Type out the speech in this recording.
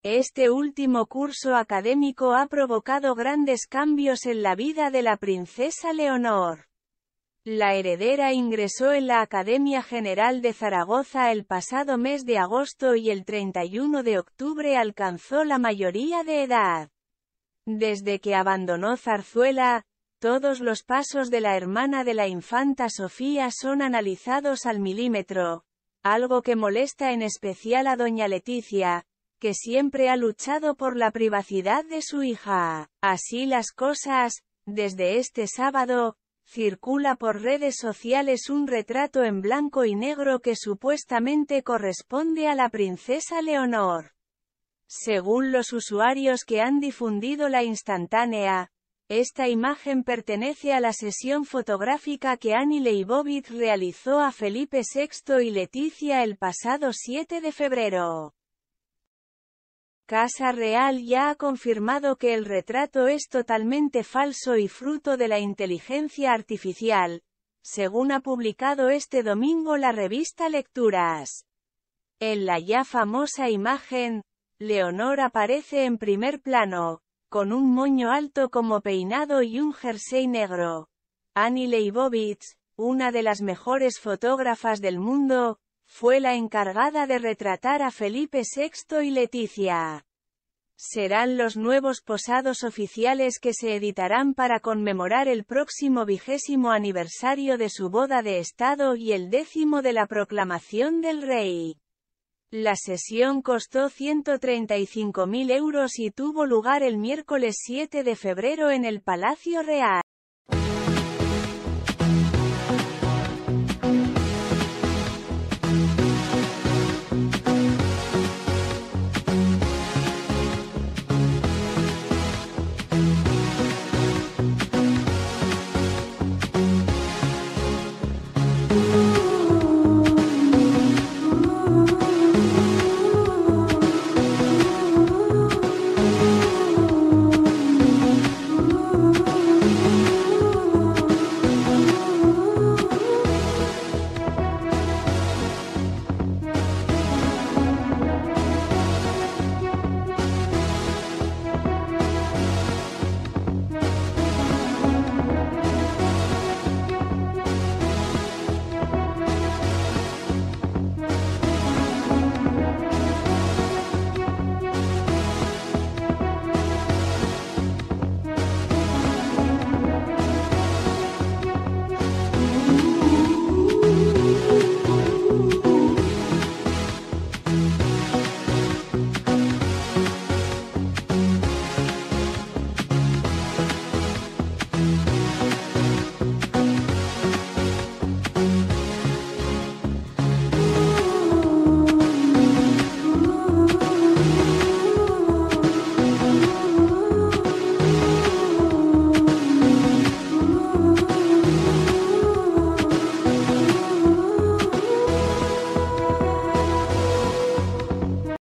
Este último curso académico ha provocado grandes cambios en la vida de la princesa Leonor. La heredera ingresó en la Academia General de Zaragoza el pasado mes de agosto y el 31 de octubre alcanzó la mayoría de edad. Desde que abandonó Zarzuela, todos los pasos de la hermana de la infanta Sofía son analizados al milímetro, algo que molesta en especial a doña Leticia, que siempre ha luchado por la privacidad de su hija. Así las cosas, desde este sábado, circula por redes sociales un retrato en blanco y negro que supuestamente corresponde a la princesa Leonor. Según los usuarios que han difundido la instantánea, esta imagen pertenece a la sesión fotográfica que Annie Leibovitz realizó a Felipe VI y Leticia el pasado 7 de febrero. Casa Real ya ha confirmado que el retrato es totalmente falso y fruto de la inteligencia artificial, según ha publicado este domingo la revista Lecturas. En la ya famosa imagen, Leonor aparece en primer plano, con un moño alto como peinado y un jersey negro. Annie Leibovitz, una de las mejores fotógrafas del mundo, fue la encargada de retratar a Felipe VI y Leticia. Serán los nuevos posados oficiales que se editarán para conmemorar el próximo 20º aniversario de su boda de Estado y el 10º de la proclamación del rey. La sesión costó 135.000 euros y tuvo lugar el miércoles 7 de febrero en el Palacio Real.